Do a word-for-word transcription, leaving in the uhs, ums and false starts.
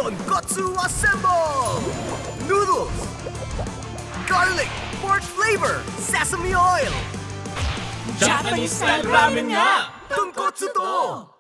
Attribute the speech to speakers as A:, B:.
A: Tonkotsu assemble! Noodles! Garlic, pork flavor, sesame oil!
B: Japanese style ramen nga!
A: Tonkotsu to!